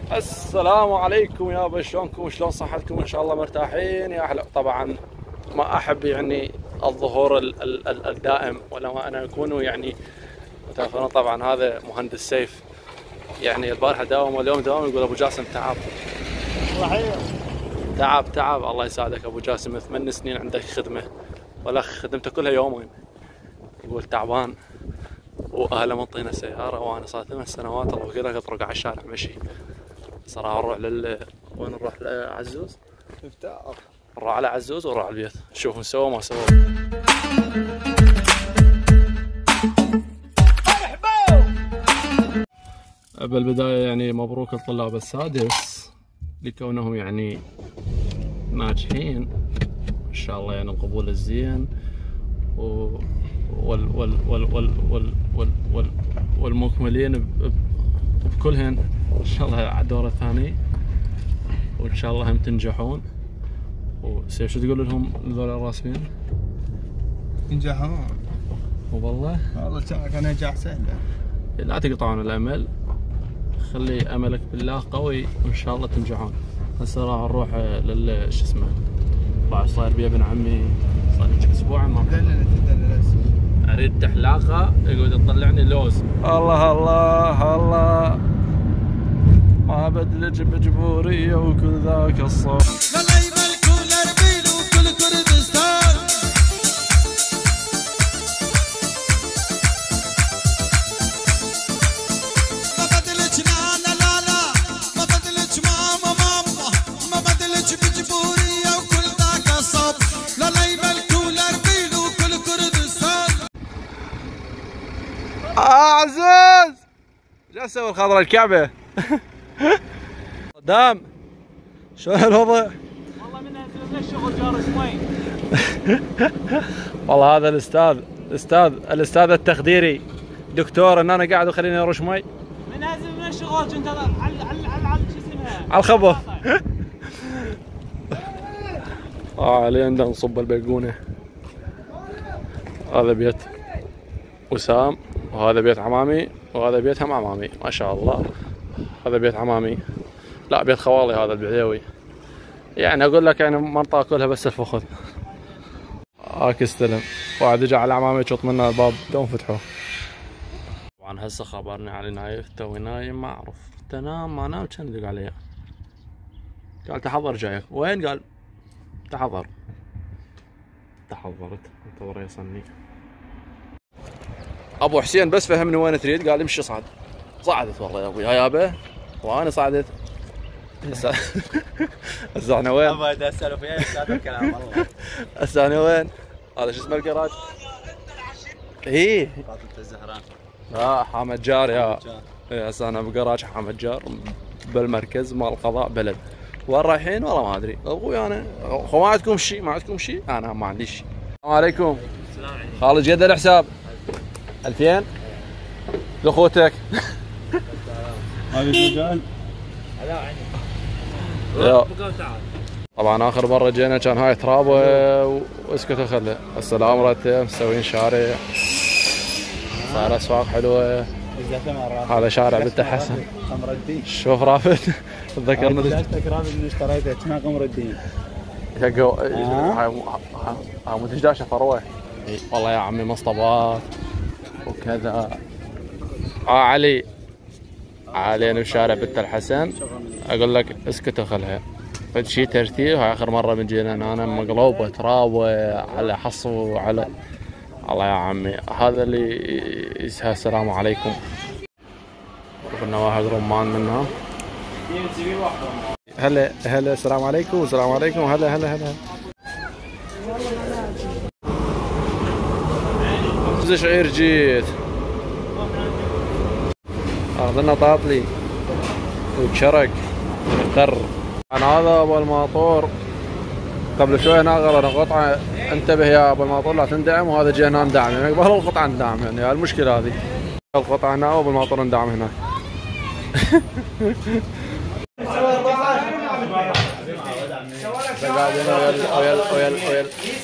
السلام عليكم يابا، شلونكم وشلون صحتكم؟ ان شاء الله مرتاحين يا احلى. طبعا ما احب يعني الظهور الدائم ولا ما انا اكون يعني متأخرين. طبعا هذا مهندس سيف، يعني البارحه داوم واليوم داوم، يقول ابو جاسم تعب تعب. الله يساعدك ابو جاسم، 8 سنين عندك خدمه والاخ خدمته كلها يومين، يقول تعبان واهله منطينا سياره وانا صار 8 سنوات الله وكذا اطرق على الشارع مشي. صراحه نروح وين نروح؟ لعزوز افتار، نروح على عزوز ونروح على البيت نشوف نسوي ما سووا. بالبدايه يعني مبروك الطلاب السادس لكونهم يعني ناجحين ان شاء الله، يعني القبول الزين والمكملين بكلهن ان شاء الله على الدور الثاني، وان شاء الله هم تنجحون. وسيف شو تقول لهم هذول الراسبين؟ ينجحون والله كان نجاح سهل. لا تقطعون الامل، خلي املك بالله قوي وان شاء الله تنجحون. هسه راح نروح شو اسمه، بعد صاير بي ابن عمي صار لي اسبوع ما اريد تحلاقه، يقعد يطلعني لوز. الله الله الله، ما بدلج بجبوريه وكل ذاك الصوت. عزوز جا اسوي الخضره الكعبه. صدام شلون الوضع؟ والله من الشغل جار شوي. والله هذا الاستاذ التخديري دكتور ان انا قاعد وخليني اروش مي. من هذا من الشغل كنت على شو اسمها؟ على الخبر. علينا نصب البلقونه. هذا بيت وسام، وهذا بيت عمامي، وهذا بيت هم عمامي ما شاء الله. هذا بيت عمامي، لا بيت خوالي هذا البعيوي، يعني اقول لك يعني منطقه كلها بس الفخذ. هاك استلم، واحد اجى على عمامي يشط منه الباب دوم فتحوه. طبعا هسه خبرني علي نايف، توي نايم ما اعرف تنام ما نام، كان يدق علي قال تحضر جايك. وين؟ قال تحضر. تحضرت انطر يصني. ابو حسين بس فهمني وين تريد، قال امشي صعد. صعدت والله يا ابوي، ها يابا وانا صعدت. هسه احنا وين؟ ابغى اسولف وياك هذا الكلام والله. هسه احنا وين؟ هذا شو اسمه الجراج؟ ايه فاطمة الزهران. لا حامد جار يا هسه انا بجراج حامد جار بالمركز مال القضاء بلد. وين رايحين والله ما ادري ابوي انا. ما عندكم شيء؟ ما عندكم شيء؟ انا ما عندي شيء. السلام عليكم. السلام عليكم. خالد قد الحساب؟ 2000 لاخوتك. هذا رجال لا عندي. طبعا اخر مره جينا كان هاي ترابه واسكت خله. هسه الامرت مسوين شارع، صار اسواق حلوه. هذا شارع بنت حسن. قمر الدين. شوف رافد تذكرنا دشتك رافد اللي اشتريته كان قمر الدين. هاي مو دشداشه فروه. والله يا عمي مصطبات وكذا. علي انا بشارع بنت الحسن، اقول لك اسكت وخلها. فد شي ترتيب. هاي اخر مره من جينا انا مقلوبه تراوه على حصو على الله يا عمي. هذا اللي يسهى. السلام عليكم. قلنا واحد رمان منها. هلا السلام عليكم. السلام عليكم. هلا شعير جيت اخذنا طاطلي وشرق قر. عن هذا ابو الماطور قبل شوي ناقر قطعه، انتبه يا ابو الماطور لا تندعم، وهذا جي هنا ندعم يعني قبل القطعه ندعم، يعني المشكله هذه القطعه هنا وابو الماطور ندعم هناك. ويل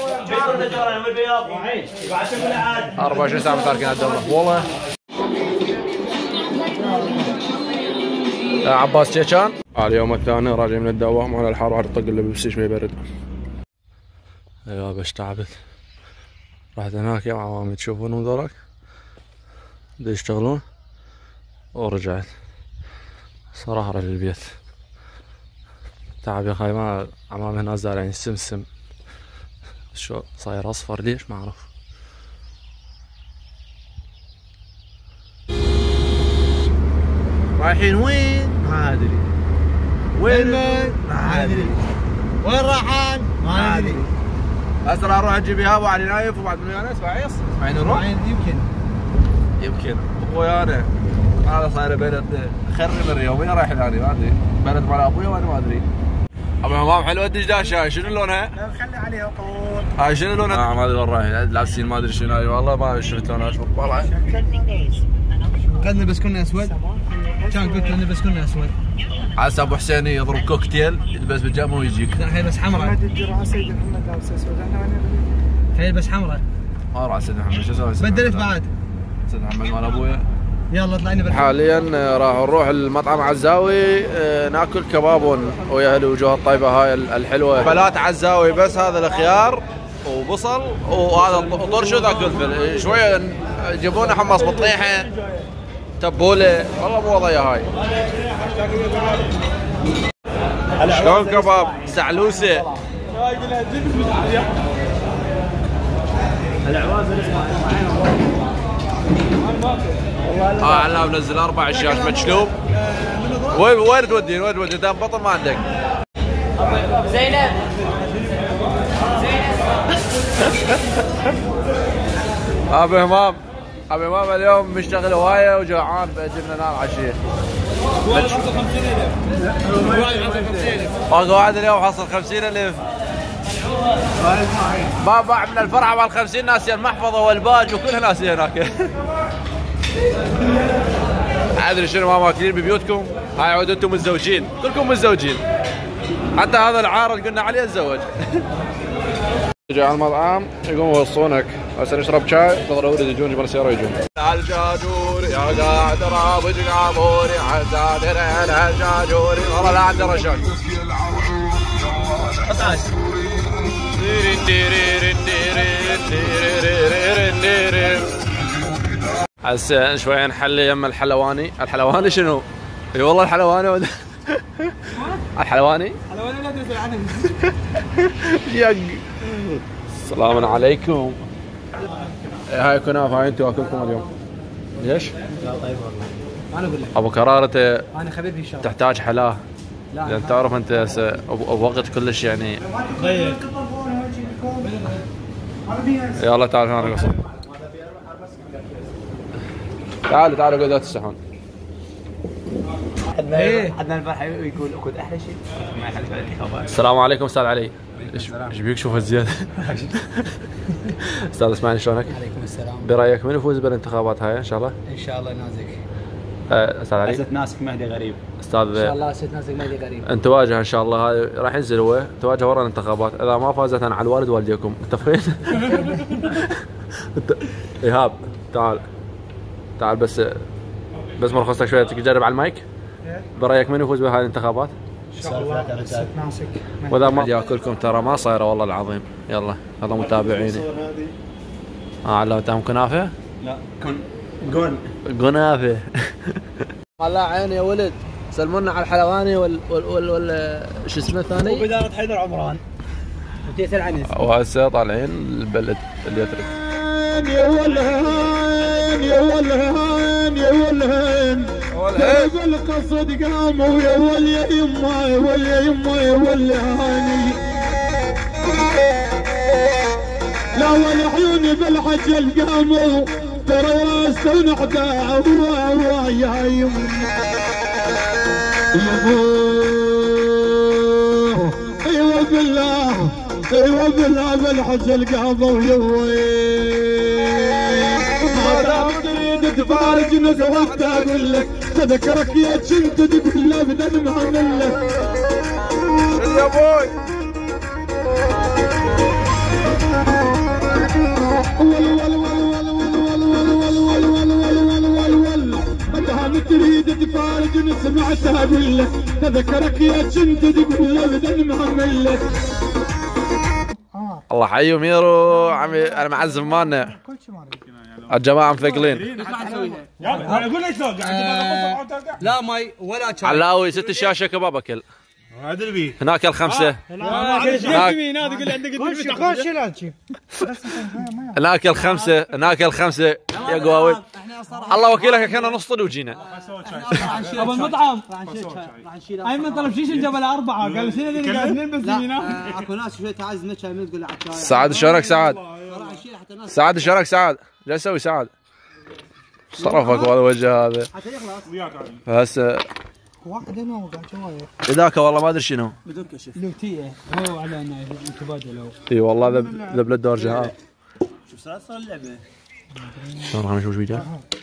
24 ساعه تاركين الدوله والله. عباس تشيشان. اليوم الثاني راجع من الدوام على الحار وعلى الطق اللي بلبسي شوي برد. ايوه باش تعبت. رحت هناك يا عمامي تشوفون ذولك دا يشتغلون ورجعت صراحة للبيت. تعب يا اخي. ما عمامي هنا زارعين سمسم شو صاير اصفر ليش ما اعرف. رايحين وين؟ ما ادري. وين ما ادري. وين رايحان؟ ما ادري. هسه راح اروح اجيب ايهاب وعلي نايف وبعد من انا اسماعيل نروح. يمكن ابوي انا هذا صاير بلد خرب اليوم. وين رايح ثاني ما ادري. بلد مال ابوي وانا ما ادري. ابو همام حلوه الدشداش هاي شنو لونها؟ لا خلي عليها طول. هاي شنو لونها؟ ما ادري وين رايحين لابسين ما ادري شنو هاي والله ما شفت لونها والله. كان نلبس كلنا اسود. كان قلت نلبس كلنا اسود. عسى ابو حسين يضرب كوكتيل يلبس بيجامه ويجيك. لا حيلبس حمراء. سيد محمد لابس اسود. حيلبس حمراء. ما راح سيد محمد شو اسوي؟ بدلت بعد. سيد محمد مال ابويا. يلا طلعنا حاليا راح نروح المطعم عزاوي ناكل كباب ويا الوجوه الطيبه هاي الحلوه. بلات عزاوي بس هذا الخيار وبصل وهذا طرش وذاك الفلفل شويه يجيبونه حمص بطيحه تبوله والله مو وضعيه هاي. شلون كباب سعلوسه. علام منزل 4 الشاش مشلوب. وين تودين وين تودين دام بطل ما عندك. زينب ابي همام اليوم مشتغل هوايه وجوعان جبنا نار عشيه. قاعد اليوم حصل 50,000. ما باع من الفرع مال 50 ناسي المحفظه والباج وكلها ناسي هناك. ادري شنو ما ماكلين ببيوتكم. هاي عود انتم متزوجين كلكم متزوجين. حتى هذا العارض قلنا عليه تزوج. يجي على المطعم يقوموا يوصونك هسه نشرب شاي ضروري يجون يجيبون السياره ويجون. الجاجور يا قاعد رابج قابوري عزادر الجاجور والله لا عنده رشاق. هسه شوي نحلي يم الحلواني. الحلواني شنو؟ اي والله الحلواني الحلواني لا تسأل عنه. يق. السلام عليكم. هاي كنافه هاي انتم اكلكم اليوم. ليش؟ لا طيب والله. انا اقول لك ابو كرارته انا خبيث هشام تحتاج حلاه. لان تعرف انت بوقت كلش يعني ضيق. يلا تعال هنا قصر. تعالوا قعدوا تستحون. عندنا البارحه يقول اكل احلى شيء ما يحلف على الانتخابات. السلام عليكم استاذ علي. ايش بيك شوف الزياده؟ استاذ اسمعني شلونك؟ عليكم السلام. برايك من يفوز بالانتخابات هاي ان شاء الله؟ ان شاء الله نازك. استاذ علي. اسد ناسك مهدي غريب. استاذ ان شاء الله اسد ناسك مهدي غريب. انت تواجه ان شاء الله. هاي راح ينزل هو تواجه ورا الانتخابات. اذا ما فازت انا على الوالد والديكم متفقين؟ ايهاب تعال بس مرخصتك شويه تجرب على المايك. برايك من يفوز بهاي الانتخابات؟ ان شاء الله اسد ناسك. واذا ما ياكلكم ترى ما صايره والله العظيم. يلا هذا متابعيني. علمتهم كنافه؟ لا كنافه. الله عيني يا ولد. سلمونا على الحلواني وال شو اسمه الثاني؟ وبدارة حيدر عمران وتيس العنز. وهسه طالعين البلد اللي يترك. يا ولهان يا ولهان يا ولهان بالقصد قاموا يا ول يا يما يا ول يا يما يا ولهاني. لا والعيون بالحجل قاموا ترى راسه ونحدى عوا يا يما ايوه بالله ايوه بالله بالحجل قاموا يا ويل. ما دام تريد تفارج نزوحت اقول لك تذكرك يا كنت تقول له ابدا ما اعمل لك يا ابوي. تريد تفارق سمعتها بالله تذكرك يا كنت تقول له بدل مهمله. الله حي وميرو عمي انا معزم مالنا الجماعه مثقلين. اقول لك شلون لا ماي ولا شاي. علاوي 6 الشاشه كباب اكل. هذا اللي بيه. هناك الخمسه. هناك الخمسه هناك الخمسه يا قواوي. الله وكيلك كنا نصطد وجينا. ابو المطعم ايمن طلب شيش الجبل 4 قال شنو اللي قاعد نلبس هنا. اكو ناس شوي تعز نشا من تقول له على الشاي. سعد شلونك سعد؟ سعد شلونك سعد؟ جاي تسوي سعد؟ صرفك والله الوجه هذا. حتى يخلص وياك هسه واحد هنا وقاعد شوايه ذاك والله ما ادري شنو. بدون كشف. لوتيه هو على تبادلوا. اي والله ذبل الدرجه هذا. شوف صار اللعبه. شلون راح نشوف فيديو؟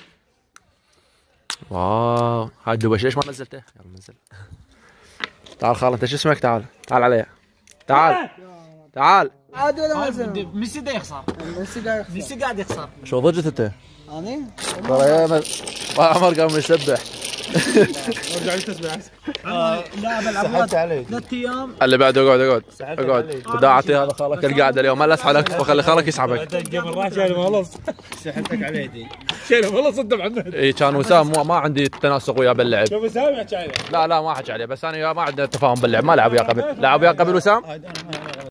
واو هاي دبش ليش ما نزلته؟ يلا نزل. تعال خال انت شو اسمك؟ تعال تعال علي تعال تعال. عاد ولا ميسي دا يخسر. ميسي قاعد يخسر. شو ضجت انت؟ انا ترى يا عمر قام يسبح. ارجع يستسبح. لاعب العباد 3 ايام. اللي بعده اقعد اقعد وداعتي هذا خالك القعده اليوم ما اسحبك وخلي خالك يسحبك. قبل راح شايله خلص سحبتك على يدي شايله خلص انت محمد. اي كان وسام ما عندي تناسق وياه باللعب. شوف وسام يحكي عليه. لا ما حكي عليه بس انا ما عندنا تفاهم باللعب ما لعب وياه قبل. لعب وياه قبل وسام؟